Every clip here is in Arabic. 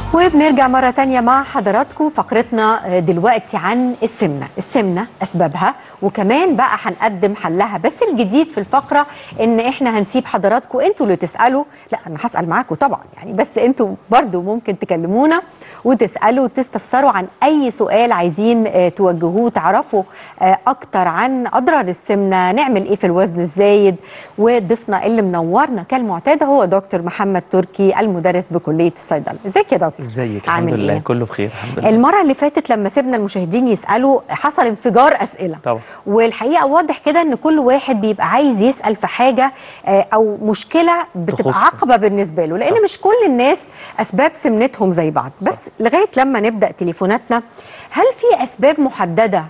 وبنرجع مرة تانية مع حضراتكم. فقرتنا دلوقتي عن السمنة أسبابها، وكمان بقى هنقدم حلها. بس الجديد في الفقرة إن إحنا هنسيب حضراتكم أنتوا اللي تسألوا. لا أنا هسأل معاكم طبعا يعني، بس أنتوا برضو ممكن تكلمونا وتسألوا وتستفسروا عن أي سؤال عايزين توجهوه، تعرفوا أكتر عن أضرار السمنة، نعمل إيه في الوزن الزايد. وضيفنا اللي منورنا كالمعتاد هو دكتور محمد تركي، المدرس بكلية الصيدلة. ازيك يا دكتور؟ ازيك؟ الحمد لله إيه؟ كله بخير الحمد لله. المرة اللي فاتت لما سيبنا المشاهدين يسألوا حصل انفجار أسئلة طبعا، والحقيقة واضح كده ان كل واحد بيبقى عايز يسأل في حاجة او مشكلة بتبقى عقبة بالنسبة له، لان مش كل الناس اسباب سمنتهم زي بعض. بس لغاية لما نبدأ تليفوناتنا، هل في اسباب محددة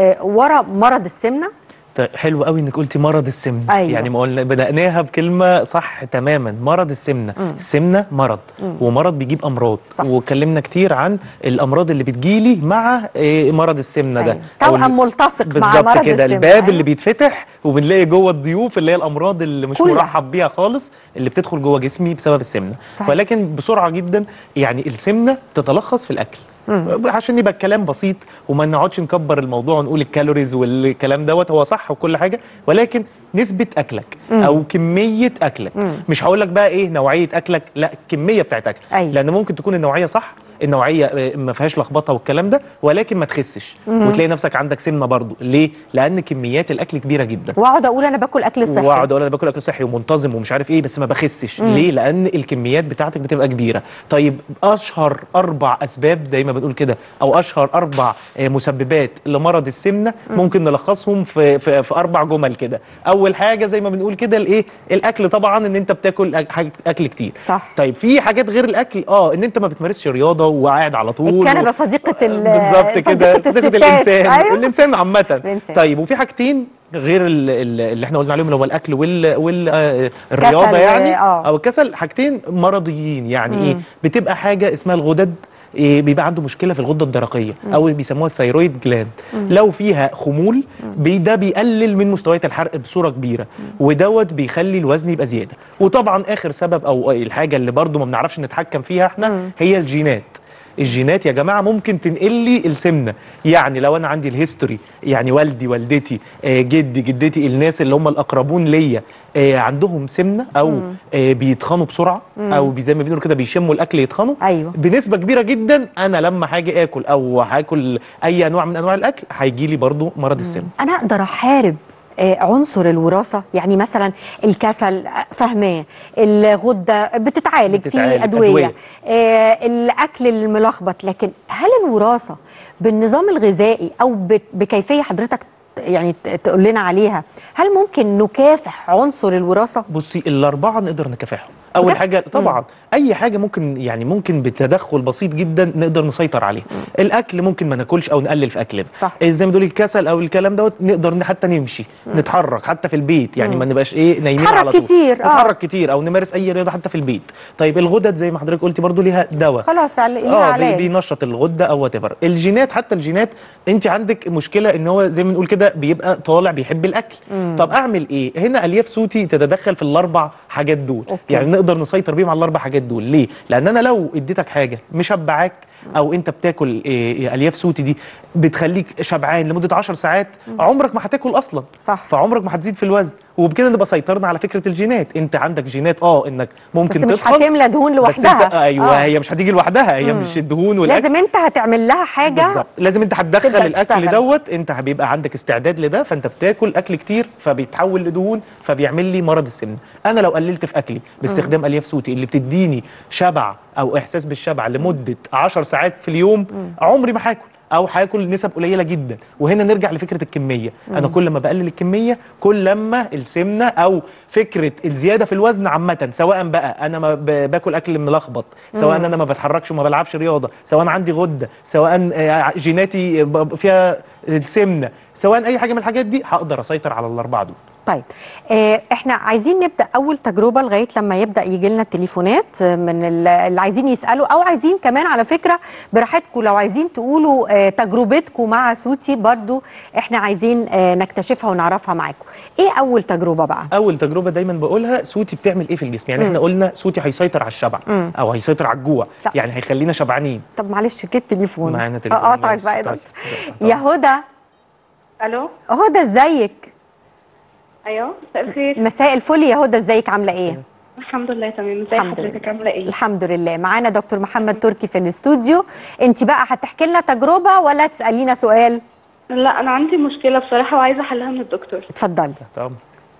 ورا مرض السمنة؟ حلو قوي انك قلتي مرض السمنه. أيوة. يعني ما قلنا بدأناها بكلمه صح تماما، مرض السمنه. السمنه مرض، ومرض بيجيب امراض. صح. واتكلمنا كتير عن الامراض اللي بتجيلي مع مرض السمنه. أيوة. ده توأم ملتصق مع مرض بالظبط كده، الباب أيوة. اللي بيتفتح وبنلاقي جوه الضيوف اللي هي الامراض اللي مش مرحب بيها خالص، اللي بتدخل جوه جسمي بسبب السمنه. صحيح. ولكن بسرعه جدا، يعني السمنه تتلخص في الاكل. عشان يبقى الكلام بسيط وما نقعدش نكبر الموضوع ونقول الكالوريز والكلام دوت، هو صح وكل حاجه، ولكن نسبه اكلك او كميه اكلك. مش هقول لك بقى ايه نوعيه اكلك، لا الكميه بتاعت اكلك. أيوة. لان ممكن تكون النوعيه صح، النوعيه ما فيهاش لخبطه والكلام ده، ولكن ما تخسش وتلاقي نفسك عندك سمنه برضو. ليه؟ لان كميات الاكل كبيره جدا، واقعد اقول انا باكل اكل صحي، واقعد اقول انا باكل اكل صحي ومنتظم ومش عارف ايه، بس ما بخسش. ليه؟ لان الكميات بتاعتك بتبقى كبيره. طيب اشهر 4 اسباب زي ما بنقول كده، او اشهر 4 مسببات لمرض السمنه، ممكن نلخصهم في 4 جمل كده. اول حاجه زي ما بنقول كده الايه؟ الاكل طبعا، ان انت بتاكل اكل كتير. صح. طيب في حاجات غير الاكل، ان انت ما بتمارسش رياضه وقاعد على طول. الكنبه صديقه بالظبط كده، صديقه الانسان. أيوة. الانسان عامه. طيب وفي حاجتين غير اللي احنا قلنا عليهم، اللي هو الاكل والرياضه يعني او الكسل. حاجتين مرضيين. يعني ايه؟ بتبقى حاجه اسمها الغدد، بيبقى عنده مشكله في الغده الدرقيه او بيسموها الثيرويد جلاند. لو فيها خمول ده بيقلل من مستويات الحرق بصوره كبيره، ودوت بيخلي الوزن يبقى زياده. وطبعا اخر سبب او الحاجه اللي برضو ما بنعرفش نتحكم فيها احنا هي الجينات. الجينات يا جماعه ممكن تنقل لي السمنه. يعني لو انا عندي الهيستوري، يعني والدي والدتي جدي جدتي، الناس اللي هم الاقربون ليا عندهم سمنه او بيتخنوا بسرعه، او زي ما بيقولوا كده بيشموا الاكل يتخنوا. أيوة. بنسبه كبيره جدا انا لما هاجي اكل او هاكل اي نوع من انواع الاكل هيجي لي برضو مرض السمنه. انا اقدر احارب عنصر الوراثه؟ يعني مثلا الكسل فهماه، الغده بتتعالج في ادويه. الاكل الملخبط، لكن هل الوراثه بالنظام الغذائي او بكيفيه حضرتك يعني تقول لنا عليها، هل ممكن نكافح عنصر الوراثه؟ بصي، ال4 نقدر نكافحهم. اول حاجه طبعا اي حاجه ممكن بتدخل بسيط جدا نقدر نسيطر عليه. الاكل ممكن ما ناكلش او نقلل في اكلنا. صح. زي ما بتقولي الكسل او الكلام دوت، نقدر حتى نمشي، نتحرك حتى في البيت. يعني ما نبقاش نايمين على طول، نتحرك كتير او نمارس اي رياضه حتى في البيت. طيب الغدد زي ما حضرتك قلتي برضو ليها دواء، خلاص ليها علاج، بينشط الغده او وات ايفر. الجينات، حتى الجينات انت عندك مشكله ان هو زي ما بنقول كده بيبقى طالع بيحب الاكل. طب اعمل ايه؟ هنا الياف صوتي تتدخل في ال4 حاجات دول. يعني نقدر نسيطر بيهم على ال4 حاجات دول. ليه؟ لان انا لو اديتك حاجه مشبعاك، او انت بتاكل الياف صوتي دي بتخليك شبعان لمده 10 ساعات، عمرك ما هتاكل اصلا. صح. فعمرك ما هتزيد في الوزن. وبكده نبقى سيطرنا على فكره الجينات. انت عندك جينات انك ممكن بس مش هتملى دهون لوحدها. ايوه هي مش هتيجي لوحدها، هي مش الدهون والاكل، لازم انت هتعمل لها حاجه. بالظبط، لازم انت هتدخل الاكل دوت. انت هيبقى عندك استعداد لده، فانت بتاكل اكل كتير فبيتحول لدهون فبيعمل لي مرض السمنه. انا لو قللت في اكلي باستخدام الياف صوتي اللي بتديني شبع او احساس بالشبع لمده 10 ساعات في اليوم، عمري ما هاكل او هاكل نسب قليله جدا. وهنا نرجع لفكره الكميه. انا كل ما بقلل الكميه كل ما السمنه او فكره الزياده في الوزن عامه، سواء بقى انا ما باكل اكل ملخبط، سواء انا ما بتحركش وما بلعبش رياضه، سواء عندي غده، سواء جيناتي فيها السمنه، سواء اي حاجه من الحاجات دي، هقدر اسيطر على ال4 دول. طيب احنا عايزين نبدا اول تجربه لغايه لما يبدا يجي لنا التليفونات من اللي عايزين يسالوا، او عايزين كمان على فكره براحتكم لو عايزين تقولوا تجربتكم مع سوتي برضو احنا عايزين نكتشفها ونعرفها معاكم. ايه اول تجربه بقى؟ اول تجربه دايما بقولها سوتي بتعمل ايه في الجسم. يعني احنا قلنا سوتي هيسيطر على الشبع او هيسيطر على الجوع، يعني هيخلينا شبعانين. طب معلش كده تليفون معانا تليفون اقطعك بقى. طيب. يا هدى. الو هدى ازيك؟ ايوه مساء الخير. مساء الفل يا هدى، ازيك عامله ايه؟ الحمد لله تمام. ازي حضرتك عامله ايه؟ الحمد لله. معانا دكتور محمد تركي في الاستوديو. انت بقى هتحكي لنا تجربه ولا تسالينا سؤال؟ لا انا عندي مشكله بصراحه وعايزه احلها من الدكتور. اتفضلي. طب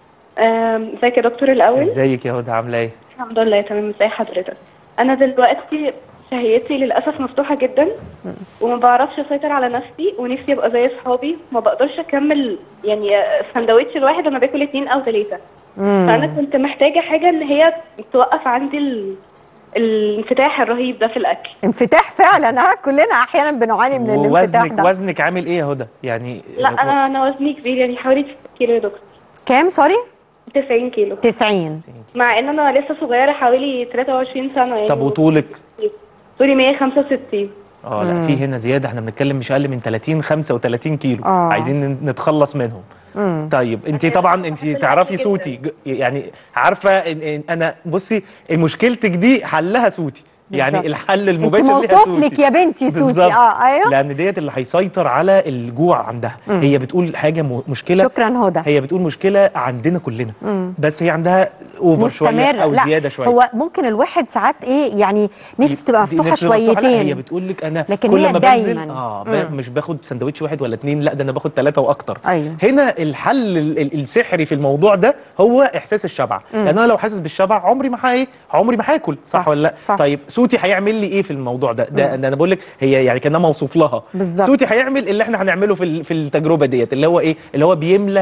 ازيك يا دكتور الاول؟ ازيك يا هدى عامله ايه؟ الحمد لله تمام. ازي حضرتك؟ انا دلوقتي شهيتي للاسف مفتوحه جدا وما بعرفش اسيطر على نفسي، ونفسي ابقى زي اصحابي، ما بقدرش اكمل يعني السندوتش الواحد انا باكل 2 أو 3. فانا كنت محتاجه حاجه ان هي توقف عندي الانفتاح الرهيب ده في الاكل. انفتاح فعلا، كلنا احيانا بنعاني من الانفتاح ده. وزنك عامل ايه يا هدى؟ يعني لا انا وزني كبير، يعني حوالي 90 كيلو يا دكتور. كام سوري؟ 90 كيلو. 90 مع ان انا لسه صغيره حوالي 23 سنه يعني. طب وطولك؟ طولي 165. لا في هنا زياده، احنا بنتكلم مش اقل من 30 35 كيلو. عايزين نتخلص منهم. طيب انت طبعا انت تعرفي سوتي، يعني عارفه إن انا بصي مشكلتك دي حلها سوتي. يعني الحل المباشر ليها سوتي. انت موصوف لك يا بنتي سوتي. ايوه، لان ديت اللي هيسيطر على الجوع عندها. هي بتقول حاجه مشكله. شكرا هدى. هي بتقول مشكله عندنا كلنا. بس هي عندها اوفر شويه او زياده شويه. هو ممكن الواحد ساعات يعني نفسه تبقى مفتوحه شويتين. هي بتقول لك انا لكن كل ما دايماً. بنزل مش باخد سندوتش واحد ولا 2، لا ده انا باخد 3 واكتر. أيوه. هنا الحل السحري في الموضوع ده هو احساس الشبع. لان انا لو حاسس بالشبع عمري ما هاكل، صح ولا لا؟ صح. طيب سوتي هيعمل لي ايه في الموضوع ده؟ انا بقول لك هي يعني كانها موصوف لها. بالزبط. سوتي هيعمل اللي احنا هنعمله في التجربه ديت، اللي هو ايه؟ اللي هو بيملى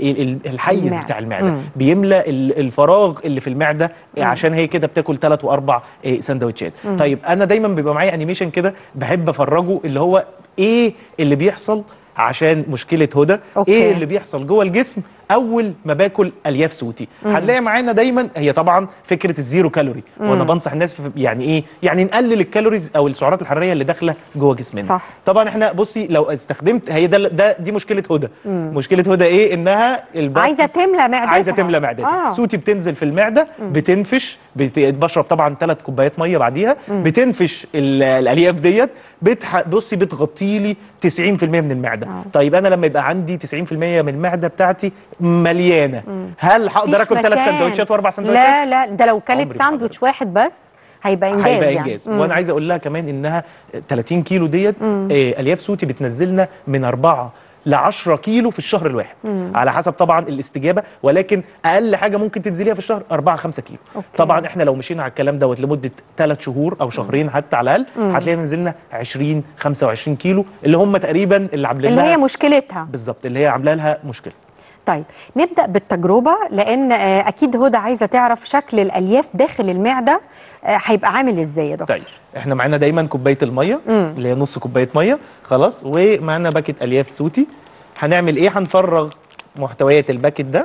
الحيز بتاع المعده، بيملى الفراغ اللي في المعده، عشان هي كده بتاكل 3 و4 سندوتشات. طيب انا دايما بيبقى معايا انيميشن كده بحب افرجه، اللي هو ايه اللي بيحصل عشان مشكله هدى. ايه اللي بيحصل جوه الجسم اول ما باكل الياف سوتي؟ هنلاقي معانا دايما هي طبعا فكره الزيرو كالوري. وانا بنصح الناس يعني ايه؟ يعني نقلل الكالوريز او السعرات الحراريه اللي داخله جوه جسمنا. صح. طبعا احنا بصي لو استخدمت هي دي مشكله هدى. مشكله هدى ايه؟ انها عايزه تملى معدتها. عايزه تملى معدتها. سوتي بتنزل في المعده، بتنفش، بشرب طبعا 3 كوبايات ميه بعديها، بتنفش الالياف ديت، بصي بتغطي لي 90% من المعده. طيب انا لما يبقى عندي 90% من المعده بتاعتي مليانه، هل هقدر اكل 3 سندوتشات و4 سندوتشات؟ لا ده لو كلت ساندوتش واحد بس هيبقى انجاز. وانا عايز اقول لها كمان انها 30 كيلو ديت الياف سوتي بتنزلنا من 4 ل 10 كيلو في الشهر الواحد، على حسب طبعا الاستجابه، ولكن اقل حاجه ممكن تنزليها في الشهر 4 5 كيلو. طبعا احنا لو مشينا على الكلام دوت لمده 3 شهور او شهرين حتى على الاقل، هتلاقينا نزلنا 20 25 كيلو، اللي هم تقريبا اللي عاملين لها اللي هي مشكلتها بالظبط، اللي هي عامله لها مشكله. طيب نبدأ بالتجربة، لأن أكيد هدى عايزة تعرف شكل الألياف داخل المعدة هيبقى عامل إزاي يا دكتور؟ طيب احنا معانا دايما كوباية المية اللي هي نص كوباية مية خلاص، ومعانا باكت ألياف سوتي. هنعمل إيه؟ هنفرغ محتويات الباكت ده.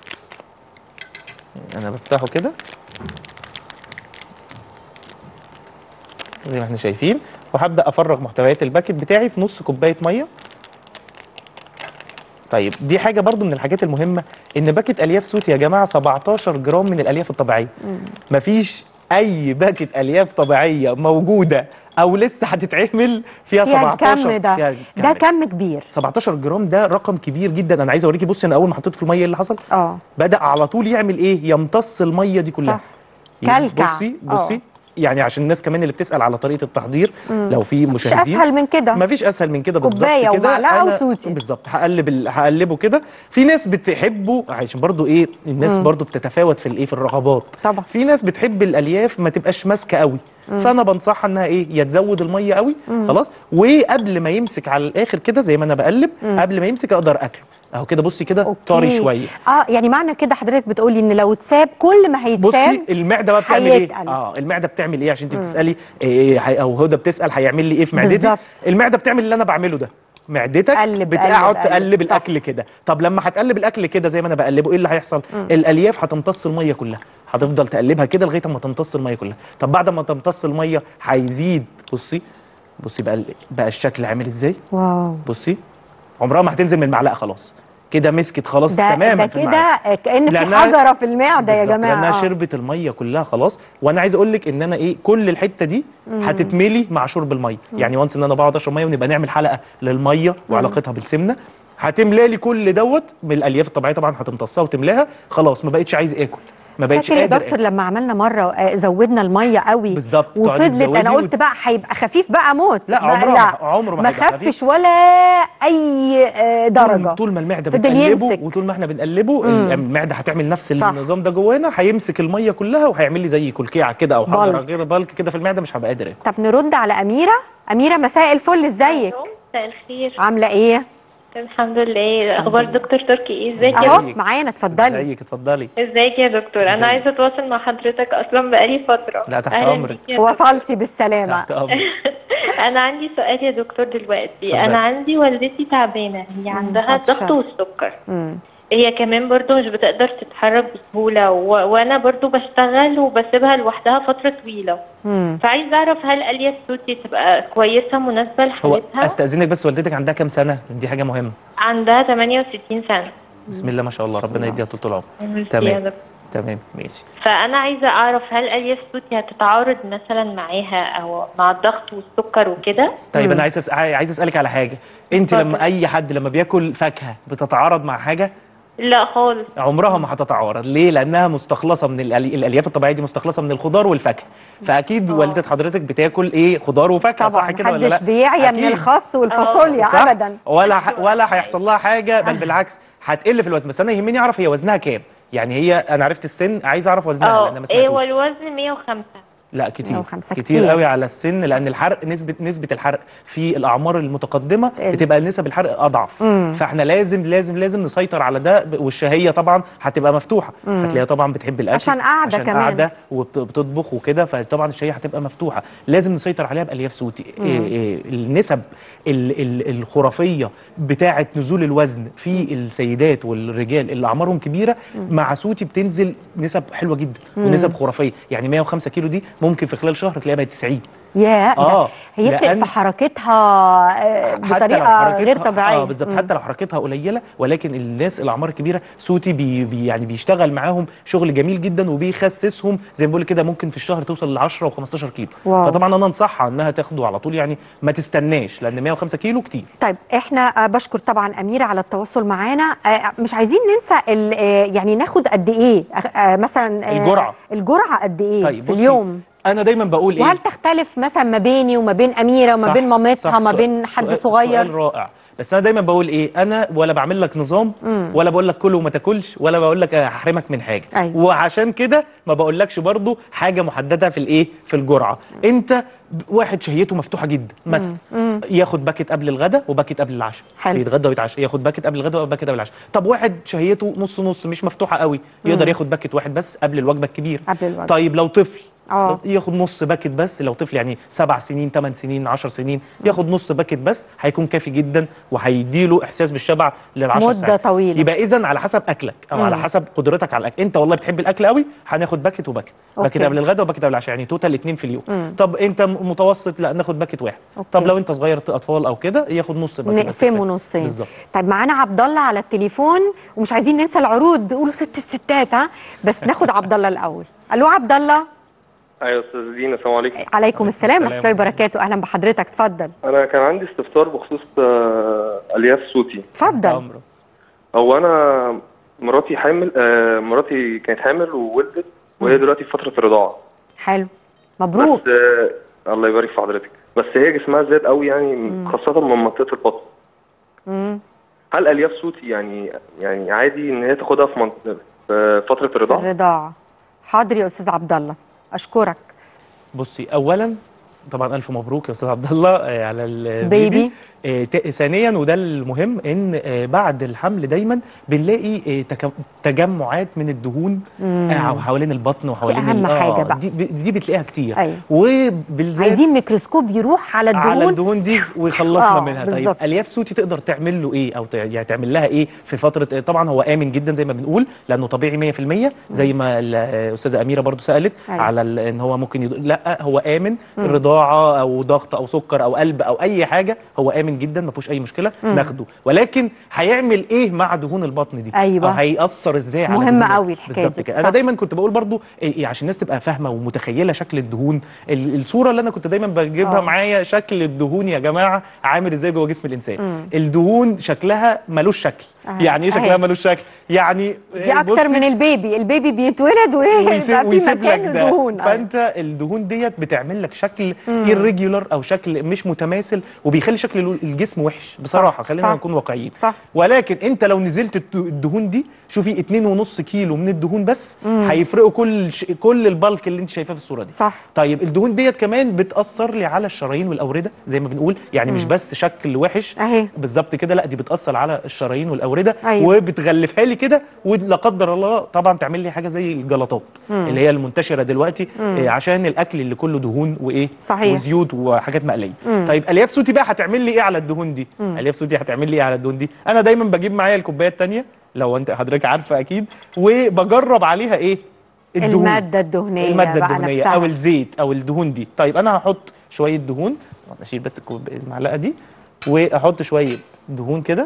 أنا بفتحه كده زي ما احنا شايفين، وهبدأ أفرغ محتويات الباكت بتاعي في نص كوباية مية. طيب دي حاجه برضو من الحاجات المهمه، ان باكت الياف سوتي يا جماعه 17 جرام من الالياف الطبيعيه. مفيش اي باكت الياف طبيعيه موجوده او لسه هتتعمل فيها 17 ده كم كبير. 17 جرام ده رقم كبير جدا. انا عايز اوريكي، بصي انا اول ما حطيته في الميه ايه اللي حصل؟ بدا على طول يعمل ايه؟ يمتص الميه دي كلها. صح. كلكع. بصي يعني عشان الناس كمان اللي بتسال على طريقه التحضير، لو في مشاهدين، مش اسهل من كده. مفيش اسهل من كده بالظبط كوبايه ومعلقه وسوتي بالظبط. هقلبه كده. في ناس بتحبه عشان برضو ايه، الناس برضو بتتفاوت في في الرغبات. طبعا في ناس بتحب الالياف ما تبقاش ماسكه قوي، فانا بنصحها انها ايه، يا تزود الميه قوي خلاص، وقبل ما يمسك على الاخر كده زي ما انا بقلب، قبل ما يمسك اقدر اكله اهو كده. بصي كده طري شويه. يعني معنى كده حضرتك بتقولي ان لو اتساب كل ما هيتساب بصي المعده بقى بتعمل ايه؟ المعده بتعمل ايه؟ عشان انت بتسالي او هدى بتسال هيعمل لي ايه في معدتي. المعده بتعمل اللي انا بعمله ده. معدتك بتقعد تقلب الاكل كده. طب لما هتقلب الاكل كده زي ما انا بقلبه، ايه اللي هيحصل؟ الالياف هتمتص الميه كلها، هتفضل تقلبها كده لغايه ما تمتص الميه كلها. طب بعد ما تمتص الميه هيزيد، بصي بقى الشكل عامل ازاي؟ واو. بصي عمرها ما هتنزل من المعلقه، خلاص كده مسكت خلاص تماما. ده كده كأن في حجره في المعده يا جماعه، لانها شربت الميه كلها خلاص. وانا عايز اقول لك ان انا كل الحته دي هتتملي مع شرب الميه. يعني وانس ان انا بقعد اشرب ميه، ونبقى نعمل حلقه للميه وعلاقتها بالسمنه، هتملى لي كل دوت من الالياف الطبيعيه طبعا، هتمتصها وتملاها خلاص، ما بقتش عايز اكل، ما بقتش قادر. فاكر يا دكتور لما عملنا مره زودنا الميه قوي بالظبط، وفضلت، انا قلت بقى هيبقى خفيف بقى موت. لا عمره ما خفش ولا اي درجه. طول ما المعده بتقلبه وطول ما احنا بنقلبه المعده هتعمل نفس النظام ده جوانا، هيمسك الميه كلها وهيعمل لي زي كلكيعه كده او حجره كده بالك كده في المعده، مش هبقى قادر اكل. طب نرد على اميره. مساء الفل، ازيك؟ مساء الخير، عامله ايه؟ الحمد لله. اخبار دكتور تركي ايه؟ ازيك يا دكتور؟ معانا، اتفضلي. ازيك؟ اتفضلي. ازيك يا دكتور؟ انا عايزه اتواصل مع حضرتك اصلا بقالي فتره. لا تحت امرك، وصلتي بالسلامه. تحت امرك. انا عندي سؤال يا دكتور دلوقتي. انا عندي والدتي تعبانه، هي عندها الضغط والسكر. هي كمان برضو مش بتقدر تتحرك بسهوله، وانا برضو بشتغل وبسيبها لوحدها فتره طويله. فعايزه اعرف هل الياف صوتي تبقى كويسه مناسبه لحالتها؟ استاذنك بس، والدتك عندها كام سنه؟ دي حاجه مهمه. عندها 68 سنه. بسم الله ما شاء الله، ربنا يديها طول العمر. تمام ماشي. فانا عايزه اعرف هل الياف صوتي هتتعارض مثلا معاها او مع الضغط والسكر وكده؟ طيب انا عايز اسالك على حاجه. انت لما اي حد لما بياكل فاكهه بتتعارض مع حاجه؟ لا خالص. عمرها ما هتتعارض. ليه؟ لانها مستخلصه من الالياف الطبيعيه دي، مستخلصه من الخضار والفاكهه. فاكيد والده حضرتك بتاكل خضار وفاكهه، صح كده ولا لا؟ محدش بيعيا من الخس والفاصوليا ابدا، ولا هيحصل لها حاجه، بل بالعكس هتقل في الوزن. بس انا يهمني اعرف هي وزنها كام. يعني انا عرفت السن، عايز اعرف وزنها لان ما سمعتوش. هو الوزن 105. لا كتير قوي على السن، لان الحرق نسبه الحرق في الاعمار المتقدمه بتبقى نسب الحرق اضعف. فاحنا لازم نسيطر على ده. والشهيه طبعا هتبقى مفتوحه، هتلاقيها طبعا بتحب الاكل عشان قاعده وبتطبخ وكده، فطبعا الشهيه هتبقى مفتوحه. لازم نسيطر عليها بالياف صوتي. النسب الخرافيه بتاعه نزول الوزن في السيدات والرجال اللي اعمارهم كبيره مع صوتي بتنزل نسب حلوه جدا ونسب خرافيه. يعني 105 كيلو دي ممكن في خلال شهر تلاقيها بقت 90. هيفرق في حركتها بطريقه غير طبيعيه. بالظبط. حتى لو حركتها قليله، ولكن الناس الاعمار الكبيره صوتي يعني بيشتغل معاهم شغل جميل جدا وبيخسسهم زي ما بقول كده، ممكن في الشهر توصل ل 10 و15 كيلو. فطبعا انا انصحها انها تاخده على طول، يعني ما تستناش، لان 105 كيلو كتير. طيب احنا بشكر طبعا اميره على التواصل معانا. مش عايزين ننسى يعني ناخد قد ايه مثلا الجرعه قد ايه طيب في اليوم؟ انا دايما بقول وهل تختلف مثلا ما بيني وما بين اميره وما بين مامتها ما بين حد صغير؟ سؤال رائع. بس انا دايما بقول انا ولا بعمل لك نظام ولا بقول لك كل وما تاكلش ولا بقول لك هحرمك من حاجه. وعشان كده ما بقولكش برضو حاجه محدده في الجرعه. انت واحد شهيته مفتوحه جدا مثلا ياخد باكت قبل الغداء وباكت قبل العشاء، يتغدى ويتعشى، ياخد باكت قبل الغداء وباكت قبل العشاء. طب واحد شهيته نص نص مش مفتوحه قوي، يقدر ياخد باكت واحد بس قبل الوجبه الكبيره. طيب لو طفل ياخد نص باكت بس. لو طفل يعني 7 سنين 8 سنين 10 سنين ياخد نص باكت بس، هيكون كافي جدا وهيديله احساس بالشبع لل10 ساعات مده طويله. يبقى اذا على حسب اكلك او على حسب قدرتك على الاكل. انت والله بتحب الاكل قوي، هناخد باكت وباكت، باكت قبل الغداء وباكت قبل العشاء، يعني توتال 2 في اليوم. طب انت متوسط، لا ناخد باكت واحد. طب لو انت صغير اطفال او كده ياخد نص باكت، نقسمه نصين بالظبط. طيب معانا عبد الله على التليفون، ومش عايزين ننسى العروض، قولوا ست الستات بس ناخد عبد الله الاول. الو عبد الله. ايوه استاذ دينا، السلام عليكم. عليكم السلام ورحمه الله وبركاته. اهلا بحضرتك، اتفضل. انا كان عندي استفسار بخصوص الياف صوتي. اتفضل. هو انا مراتي حامل، مراتي كانت حامل وولدت وهي دلوقتي في فتره الرضاعه. حلو، مبروك. بس الله يبارك في حضرتك. بس هي جسمها زاد قوي، يعني خاصه من منطقه البطن. هل الياف صوتي يعني عادي ان هي تاخدها في فتره الرضاعه؟ في الرضاعه. حاضر يا استاذ عبد الله، اشكرك. بصي، اولا طبعا الف مبروك يا استاذ عبد الله على البيبي. ثانيا وده المهم ان بعد الحمل دايما بنلاقي تجمعات من الدهون حوالين البطن وحوالين اهم حاجه بقى دي بتلاقيها كتير. أيوة. وبالذات عايزين ميكروسكوب يروح على الدهون دي ويخلصنا منها. بالزبط. طيب الياف صوتي تقدر تعمل له ايه او يعني تعمل لها ايه في فتره؟ طبعا هو امن جدا زي ما بنقول لانه طبيعي 100% زي ما الاستاذه اميره برضو سالت. أيوة. على ان هو ممكن لا هو امن. رضاعه او ضغط او سكر او قلب او اي حاجه هو امن جدا ما فيهوش اي مشكله ناخده. ولكن هيعمل ايه مع دهون البطن دي؟ أيوة. هيأثر ازاي على مهم قوي الحكايه دي. كده. انا دايما كنت بقول برضو عشان الناس تبقى فاهمه ومتخيله شكل الدهون. الصوره اللي انا كنت دايما بجيبها معايا شكل الدهون يا جماعه عامل ازاي جوه جسم الانسان. الدهون شكلها ملوش شكل. يعني ايه شكلها ملوش شكل؟ يعني دي اكتر من البيبي بيتولد ويسيب لك دهون. فانت الدهون ديت بتعمل لك شكل irregular او شكل مش متماثل وبيخلي شكل الجسم وحش بصراحه. خلينا نكون واقعيين. ولكن انت لو نزلت الدهون دي شوفي 2.5 كيلو من الدهون بس هيفرقوا كل البلك اللي انت شايفاه في الصوره دي. صح. طيب الدهون ديت كمان بتاثر لي على الشرايين والاورده زي ما بنقول. يعني مش بس شكل وحش بالظبط كده، لا دي بتاثر على الشرايين والاورده. أيوة. وبتغلفها لي كده ولا قدر الله طبعا تعمل لي حاجه زي الجلطات اللي هي المنتشره دلوقتي عشان الاكل اللي كله دهون وايه صحيح. وزيوت وحاجات مقليه. طيب الياف صوتي بقى هتعمل لي ايه على الدهون دي؟ الياف صوتي هتعمل لي ايه على الدهون دي؟ انا دايما بجيب معايا الكوبايه الثانيه لو انت حضرتك عارفه اكيد وبجرب عليها ايه؟ الدهون. الماده الدهنيه او الزيت او الدهون دي. طيب انا هحط شويه دهون، اشيل بس المعلقه دي واحط شويه دهون كده.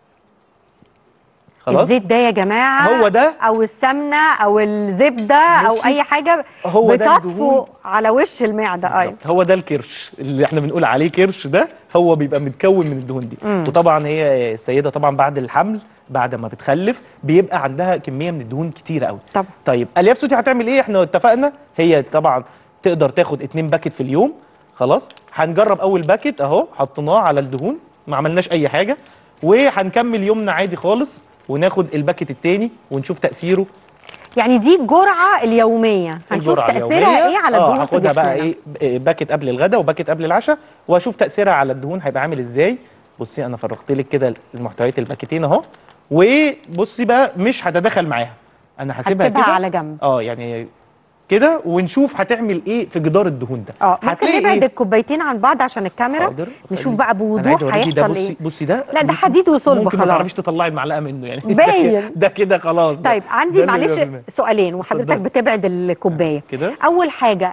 خلاص. الزيت ده يا جماعه هو ده او السمنه او الزبده او اي حاجه هو بتطفو على وش المعده. ايوه هو ده الكرش اللي احنا بنقول عليه كرش. ده هو بيبقى متكون من الدهون دي. وطبعا هي السيده طبعا بعد الحمل بعد ما بتخلف بيبقى عندها كميه من الدهون كتيره قوي. طيب الياف صوتي هتعمل ايه؟ احنا اتفقنا هي طبعا تقدر تاخد 2 باكت في اليوم. خلاص هنجرب اول باكت اهو حطيناه على الدهون ما عملناش اي حاجه وهنكمل يومنا عادي خالص وناخد الباكت التاني ونشوف تأثيره. يعني دي الجرعة اليومية هنشوف تأثيرها ايه على الدهون في جسمنا. هاخدها بقى ايه باكت قبل الغداء وباكت قبل العشاء واشوف تأثيرها على الدهون هيبقى عامل ازاي. بصي انا فرغت لك كده المحتويات الباكتين اهو وبصي بقى مش هتدخل معاها انا هسيبها كده على جنب يعني كده ونشوف هتعمل ايه في جدار الدهون ده. ممكن نبعد الكوبايتين عن بعض عشان الكاميرا نشوف بقى بوضوح هيحصل ايه. بصي ده لا ده حديد وصلب خلاص ممكن ما تعرفيش تطلعي المعلقه منه يعني باين ده كده خلاص. طيب عندي معلش سؤالين وحضرتك بتبعد الكوبايه كده. اول حاجه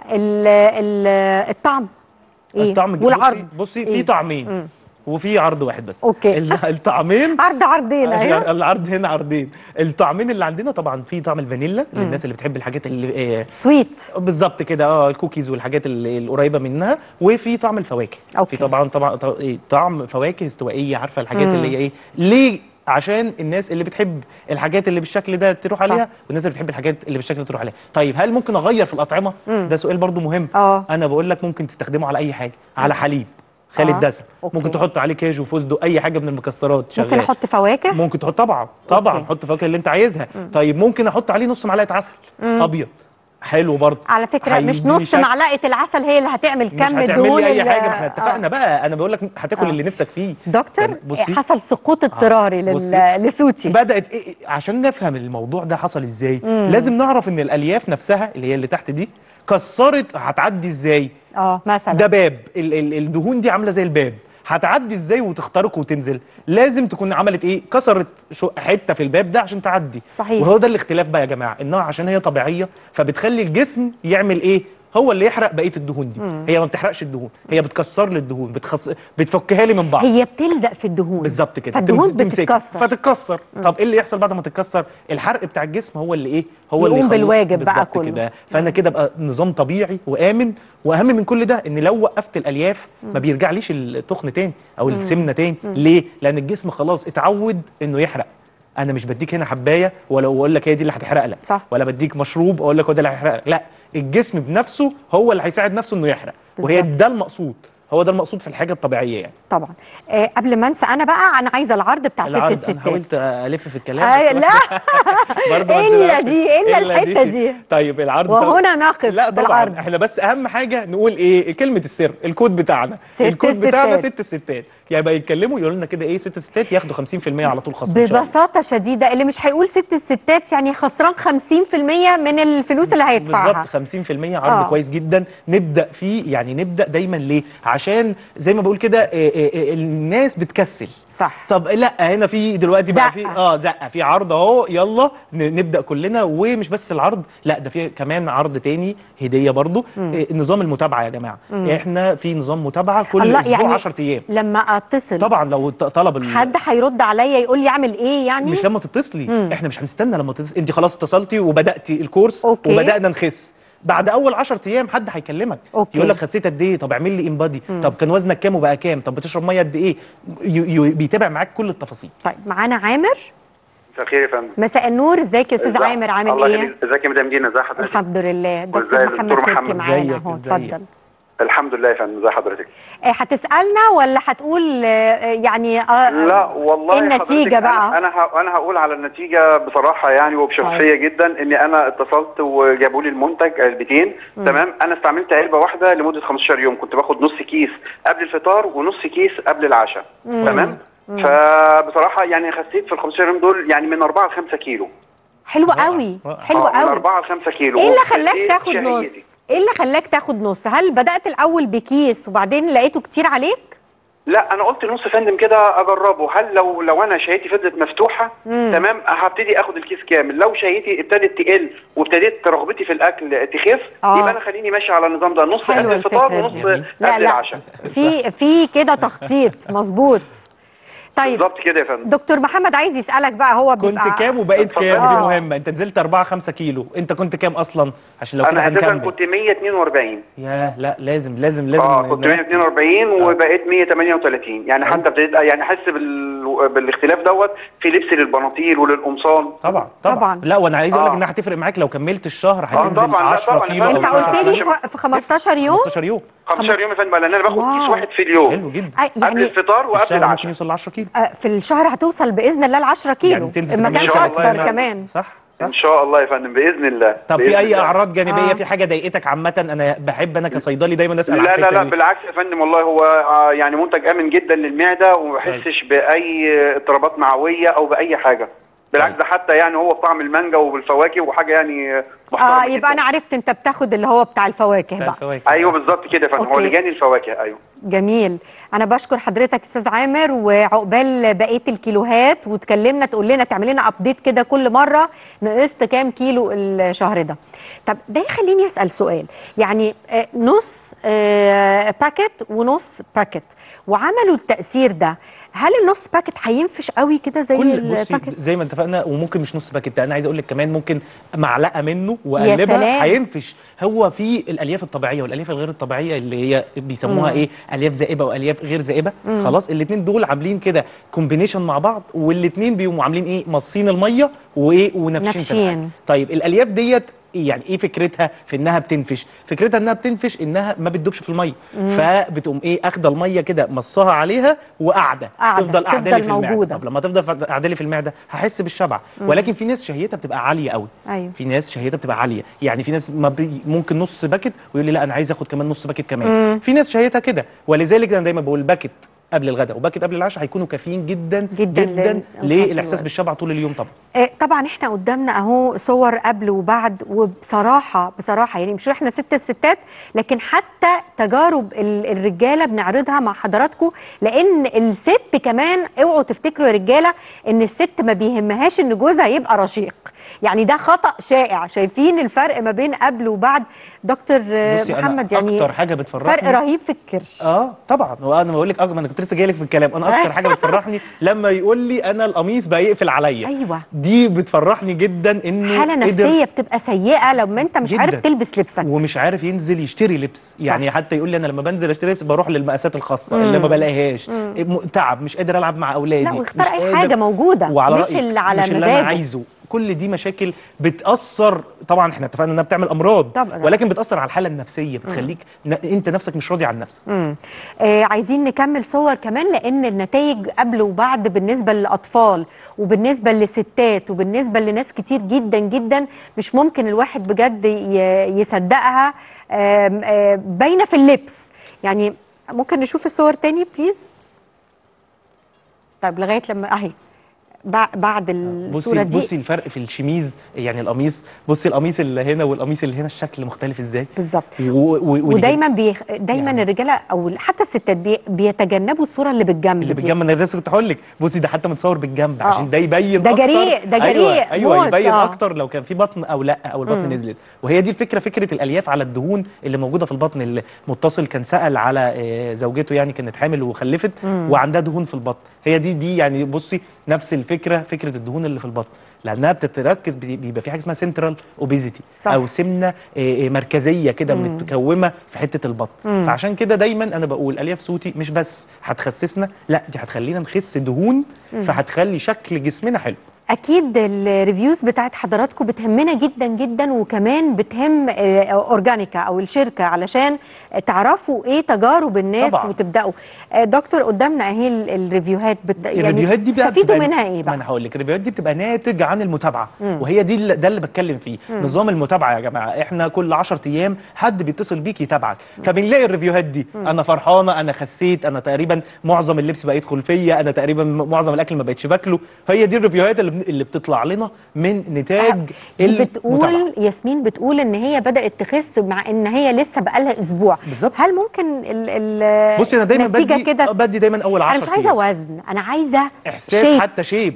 الطعم ايه والعرض. بصي في طعمين وفي عرض واحد بس. اوكي. الطعمين عرضين ايوه العرض هنا عرضين. الطعمين اللي عندنا طبعا في طعم الفانيلا للناس اللي بتحب الحاجات اللي سويت بالظبط كده الكوكيز والحاجات اللي القريبه منها وفي طعم الفواكه. أوكي. في طبعا طعم فواكه استوائيه عارفه الحاجات اللي هي ايه ليه عشان الناس اللي بتحب الحاجات اللي بالشكل ده تروح عليها والناس اللي بتحب الحاجات اللي بالشكل ده تروح عليها. طيب هل ممكن اغير في الاطعمه؟ ده سؤال برضو مهم. انا بقول لك ممكن تستخدمه على اي حاجه. على حليب خالي الدسم ممكن تحط عليه كاجو فستق اي حاجه من المكسرات شغال. ممكن احط فواكه ممكن تحط طبعا حط فواكه اللي انت عايزها. طيب ممكن احط عليه نص معلقه عسل ابيض حلو برضه على فكره مش نص معلقه العسل هي اللي هتعمل كم دهون. مش هتعمل اي حاجه ما احنا اتفقنا بقى. انا بقول لك هتاكل اللي نفسك فيه. دكتور حصل سقوط اضطراري لصوتي بدات عشان نفهم الموضوع ده حصل ازاي. لازم نعرف ان الالياف نفسها اللي هي اللي تحت دي كسرت هتعدي ازاي. مثلا ده باب الدهون دي عامله زي الباب هتعدي ازاي وتخترق وتنزل. لازم تكون عملت ايه كسرت حته في الباب ده عشان تعدي. صحيح. وهو ده الاختلاف بقى يا جماعه انها عشان هي طبيعيه فبتخلي الجسم يعمل ايه هو اللي يحرق بقيه الدهون دي. هي ما بتحرقش الدهون هي بتكسر لي الدهون بتفكها لي من بعض. هي بتلزق في الدهون بالظبط كده فالدهون بتتكسر فتتكسر. طب ايه اللي يحصل بعد ما تتكسر؟ الحرق بتاع الجسم هو اللي ايه هو اللي يقوم بالواجب بقى كله كده. فانا كده بقى نظام طبيعي وامن. واهم من كل ده ان لو وقفت الالياف ما بيرجعليش التخن تاني او السمنه تاني. ليه؟ لان الجسم خلاص اتعود انه يحرق. انا مش بديك هنا حبايه ولا اقول لك هي دي اللي هتحرق لك ولا بديك مشروب اقول لك هو ده اللي هيحرق لك. لا الجسم بنفسه هو اللي هيساعد نفسه انه يحرق. وهي ده المقصود هو ده المقصود في الحاجه الطبيعيه يعني. طبعا. قبل ما انسى انا بقى انا عايزه العرض بتاع ست الستات. انا حاولت الف في الكلام لا الا الحته دي. طيب العرض وهنا نقف. لا طبعا احنا بس اهم حاجه نقول ايه كلمه السر الكود بتاعنا. الكود بتاعنا ست الستات. يعني بقى يتكلموا يقولوا لنا كده ايه 6 ستات ياخدوا 50% على طول خصم. ببساطه شديده اللي مش هيقول 6 ستات يعني خسران 50% من الفلوس اللي هيدفعها. بالظبط 50% عرض كويس جدا نبدا فيه. يعني نبدا دايما ليه؟ عشان زي ما بقول كده الناس بتكسل. صح. طب لا هنا في دلوقتي بقى في زقه في عرض اهو، يلا نبدا كلنا. ومش بس العرض، لا ده في كمان عرض تاني هديه برضو. نظام المتابعه يا جماعه. احنا في نظام متابعه كل اسبوع يعني 10 ايام. لما اتصل طبعا لو طلب حد هيرد عليا يقول لي اعمل ايه يعني؟ مش لما تتصلي. احنا مش هنستنى لما تتصلي. انت خلاص اتصلتي وبداتي الكورس وبدانا نخس. بعد اول 10 ايام حد هيكلمك يقول لك خسيت قد ايه، طب اعمل لي انبادي، طب كان وزنك كام وبقى كام، طب بتشرب ميه قد ايه، بيتابع معاك كل التفاصيل. طيب معانا عامر. مساء الخير يا فندم. مساء النور، ازيك يا استاذ عامر؟ عامل الله ايه؟ ازيك يا مدام دينا؟ ازي حضرتك؟ الحمد لله. دكتور محمد تركي معانا اهو، اتفضل. الحمد لله يا فندم. ازي حضرتك؟ هتسالنا ولا هتقول يعني لا والله النتيجه بقى؟ انا هقول على النتيجه بصراحه يعني وبشفافيه جدا. اني انا اتصلت وجابوا لي المنتج علبتين. تمام. انا استعملت علبه واحده لمده 15 يوم. كنت باخد نص كيس قبل الفطار ونص كيس قبل العشاء. تمام. فبصراحه يعني خسيت في ال 15 يوم دول يعني من 4 ل 5 كيلو. حلو قوي، حلو قوي. من 4 ل 5 كيلو. ايه اللي خلاك تاخد نص؟ ايه اللي خلاك تاخد نص؟ هل بدأت الأول بكيس وبعدين لقيته كتير عليك؟ لا انا قلت نص فندم كده اجربه. هل لو انا شهيتي فضلت مفتوحه تمام هبتدي اخد الكيس كامل. لو شهيتي ابتدت تقل وابتديت رغبتي في الاكل تخف يبقى انا خليني ماشي على النظام ده، نص قبل الفطار ونص قبل العشاء. في كده تخطيط مظبوط. طيب بالظبط كده يا فندم. دكتور محمد عايز يسالك بقى، هو كنت كام وبقيت كام؟ دي مهمه. انت نزلت 4-5 كيلو، انت كنت كام اصلا عشان لو كده هنكمل؟ انا اساسا كنت 142. يا لا لازم كنت 142 وبقيت 138 يعني حتى ابتديت يعني احس بالاختلاف دوت في لبس للبناطيل وللقمصان. طبعا لا وانا عايز اقول لك انها هتفرق معاك لو كملت الشهر هتنزل 10 كيلو. انت قلت لي في 15 يوم 15 يوم 15 يوم يا فندم، لان انا باخد كيس واحد في اليوم. حلو جدا. قبل الفطار وقبل العشاء ممكن يوصل ل 10 كيلو. في الشهر هتوصل باذن الله ل 10 كيلو، ما كانش اكتر كمان. صح ان شاء الله يا فندم باذن الله. طب في اي اعراض جانبيه في حاجه ضايقتك عامه؟ انا بحب انا كصيدلي دايما اسال لا لا لا بالعكس يا فندم والله هو يعني منتج امن جدا للمعده وما بحسش باي اضطرابات معويه او باي حاجه. بالعكس ده حتى يعني هو بطعم المانجا وبالفواكه وحاجه يعني محترمه يبقى انا عرفت انت بتاخد اللي هو بتاع الفواكه بقى. ايوه بالظبط كده يا فندم. هو لجان الفواكه. ايوه جميل. انا بشكر حضرتك استاذ عامر، وعقبال بقيه الكيلوهات وتكلمنا تقول لنا تعمل لنا ابديت كده كل مره نقصت كام كيلو الشهر ده. طب ده يخليني اسال سؤال، يعني نص باكت ونص باكت وعملوا التاثير ده، هل النص باكت هينفش قوي كده زي الباكت؟ زي ما اتفقنا، وممكن مش نص باكت، انا عايز اقول لك كمان ممكن معلقه منه واقلبها هينفش. هو في الالياف الطبيعيه والالياف الغير الطبيعيه اللي هي بيسموها ايه، الياف زائبه والياف غير زائبه. خلاص الاثنين دول عاملين كده كومبينيشن مع بعض، والاثنين بيقوموا عاملين ايه، مصين الميه وايه ونفشين. طيب الالياف ديت يعني ايه فكرتها في انها بتنفش؟ فكرتها انها بتنفش انها ما بتدوبش في الميه، فبتقوم ايه اخده الميه كده مصاها عليها وقاعده تفضل قاعده لي في المعده. طب لما تفضل قاعده لي في المعده هحس بالشبع. ولكن في ناس شهيتها بتبقى عاليه قوي. في ناس شهيتها بتبقى عاليه، يعني في ناس ممكن نص باكت ويقول لي لا انا عايز اخد كمان نص باكت كمان. في ناس شهيتها كده، ولذلك انا دايما بقول باكت قبل الغداء وباكت قبل العشاء هيكونوا كافيين جدا جدا, جداً للاحساس بالشبع طول اليوم. طبعا احنا قدامنا اهو صور قبل وبعد، وبصراحه يعني مش احنا ست الستات، لكن حتى تجارب الرجاله بنعرضها مع حضراتكم، لان الست كمان اوعوا تفتكروا يا رجاله ان الست ما بيهمهاش ان جوزها يبقى رشيق، يعني ده خطأ شائع. شايفين الفرق ما بين قبل وبعد دكتور محمد؟ يعني اكتر حاجه بتفرحني فرق رهيب في الكرش. طبعا، وانا بقول لك انا كنت لسه جاي لك في الكلام، انا اكتر حاجه بتفرحني لما يقول لي انا القميص بقى يقفل عليا. ايوه دي بتفرحني جدا، انه حاله نفسيه بتبقى سيئه لما انت مش عارف تلبس لبسك ومش عارف ينزل يشتري لبس. يعني حتى يقول لي انا لما بنزل اشتري لبس بروح للمقاسات الخاصه اللي ما بلاقيهاش، تعب مش قادر العب مع اولادي، لا واختار اي حاجه موجوده مش اللي على مزاجه، مش اللي انا عايزه. كل دي مشاكل بتأثر، طبعا احنا اتفقنا انها بتعمل امراض طبعا، ولكن بتأثر على الحالة النفسية، بتخليك انت نفسك مش راضي عن نفسك. عايزين نكمل صور كمان، لان النتائج قبل وبعد بالنسبة للأطفال وبالنسبة للستات وبالنسبة لناس كتير جدا جدا مش ممكن الواحد بجد يصدقها. باينة في اللبس. يعني ممكن نشوف الصور تاني بليز؟ طيب لغايه لما اهي بعد الصوره دي بصي الفرق في الشميز، يعني القميص، بصي القميص اللي هنا والقميص اللي هنا الشكل مختلف ازاي بالظبط. ودايما دايما يعني الرجاله او حتى الستات بيتجنبوا الصوره اللي بالجنب اللي بالجنب. انا لسه كنت هقول لك بصي ده حتى متصور بالجنب عشان ده يبين ده اكتر. جريء، ده جريء ايوه يبين اكتر لو كان في بطن او لا، او البطن نزلت. وهي دي الفكره، فكره الالياف على الدهون اللي موجوده في البطن. اللي متصل كان سال على زوجته، يعني كانت حامل وخلفت وعندها دهون في البطن. هي دي يعني بصي نفس الفكره، فكره الدهون اللي في البطن، لانها بتتركز، بيبقى في حاجه اسمها سنترال اوبيزيتي او سمنه مركزيه كده متكومه في حته البطن. فعشان كده دايما انا بقول الياف صوتي مش بس هتخسسنا، لا دي هتخلينا نخس دهون، فهتخلي شكل جسمنا حلو. اكيد الريفيوز بتاعت حضراتكم بتهمنا جدا جدا، وكمان بتهم اورجانيكا او الشركه علشان تعرفوا ايه تجارب الناس طبعا. وتبداوا. دكتور قدامنا اهي الريفيوهات الريفيوهات دي بتستفيدوا منها ايه بقى؟ ما انا هقول لك، الريفيوهات دي بتبقى ناتج عن المتابعه، وهي دي ده اللي بتكلم فيه. نظام المتابعه يا جماعه، احنا كل 10 ايام حد بيتصل بيك يتابعك، فبنلاقي الريفيوهات دي انا فرحانه، انا خسيت، انا تقريبا معظم اللبس بقى يدخل فيا، انا تقريبا معظم الاكل ما بقتش باكله. هي دي الريفيوهات اللي بتطلع لنا من نتاج بتقول ياسمين بتقول ان هي بدات تخس مع ان هي لسه بقالها اسبوع بالظبط. هل ممكن بصي انا دايما بدي دايما اول 10 انا مش عايزه وزن، انا عايزه احساس شيب. حتى شيب.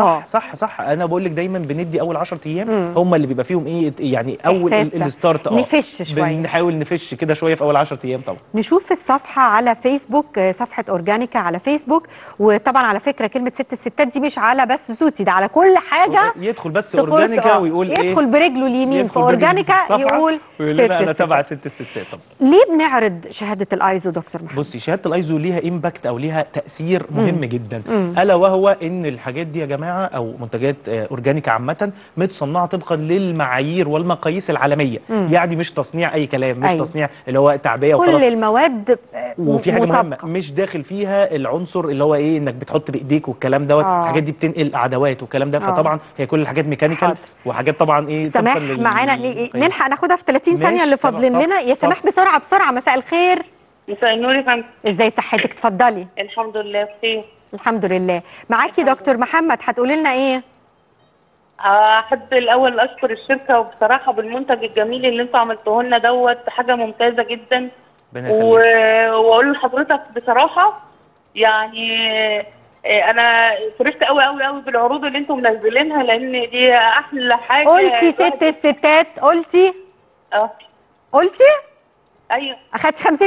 صح انا بقول لك دايما بندي اول 10 ايام هم اللي بيبقى فيهم ايه، يعني اول الستارت نفش شويه، بنحاول نفش كده شويه في اول 10 ايام. طبعا نشوف الصفحه على فيسبوك، صفحه اورجانيكا على فيسبوك. وطبعا على فكره كلمه ست الستات دي مش على بس صوتي، ده على كل حاجه. يدخل بس اورجانيكا ويقول ايه، يدخل برجله اليمين في اورجانيكا يقول لنا انا تبع ست الستات. طبعا ليه بنعرض شهاده الايزو دكتور محمد؟ بصي شهاده الايزو ليها امباكت او ليها تاثير مهم جدا، الا وهو ان الحاجات دي يا جماعه او منتجات اورجانيكا عامه متصنعه طبقا للمعايير والمقاييس العالميه. يعني مش تصنيع اي كلام، مش تصنيع اللي هو تعبئه وخلاص. كل المواد وفي حاجه مهمه، مش داخل فيها العنصر اللي هو ايه انك بتحط بايديك والكلام دوت. الحاجات دي بتنقل عدوات والكلام ده. فطبعا هي كل الحاجات ميكانيكال وحاجات طبعا ايه. سماح معانا نلحق ناخدها في 30 ثانيه اللي فاضلين لنا يا سماح. بسرعه بسرعه. مساء الخير. مساء النور يا فندم. ازاي صحتك؟ اتفضلي. الحمد لله بخير. الحمد لله. معاكي دكتور محمد، هتقولي لنا ايه؟ احب الاول اشكر الشركه وبصراحه بالمنتج الجميل اللي انتوا عملتوه لنا دوت، حاجه ممتازه جدا. واقول لحضرتك بصراحه يعني انا فرحت قوي قوي قوي بالعروض اللي انتم منزلينها، لان دي احلى حاجه. قلتي ست الستات، قلتي قلتي ايوه. اخدتي 50%؟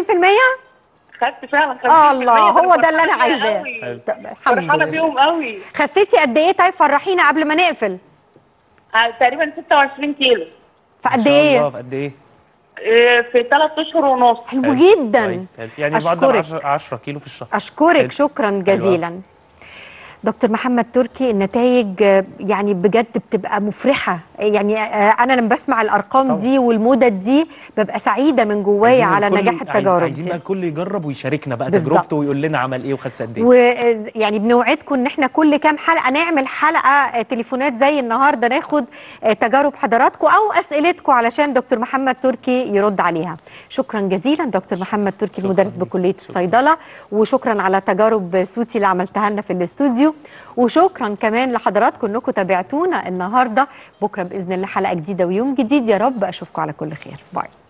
خدت فعلا 50%. الله، هو ده اللي انا عايزاه. فرحانه بيهم قوي. خسيتي قد ايه؟ طيب فرحينا قبل ما نقفل. تقريبا 26 كيلو. في قد ايه؟ في قد ايه؟ في 3 اشهر ونص. حلو جدا. يعني بعد 10 كيلو في الشهر. اشكرك شكرا جزيلا. دكتور محمد تركي، النتائج يعني بجد بتبقى مفرحه. يعني انا لما بسمع الارقام دي والمدد دي ببقى سعيده من جوايا على نجاح التجارب. عايزين بقى الكل يجرب ويشاركنا بقى تجربته ويقول لنا عمل ايه وخس قد ايه. ويعني بنوعدكم ان احنا كل كام حلقه نعمل حلقه تليفونات زي النهارده، ناخد تجارب حضراتكم او اسئلتكم علشان دكتور محمد تركي يرد عليها. شكرا جزيلا دكتور محمد تركي، المدرس بكليه الصيدله، وشكرا على تجارب صوتي اللي عملتها لنا في الاستوديو، وشكرا كمان لحضراتكم انكم تابعتونا النهارده. بكره باذن الله حلقه جديده ويوم جديد، يا رب اشوفكم على كل خير. باي.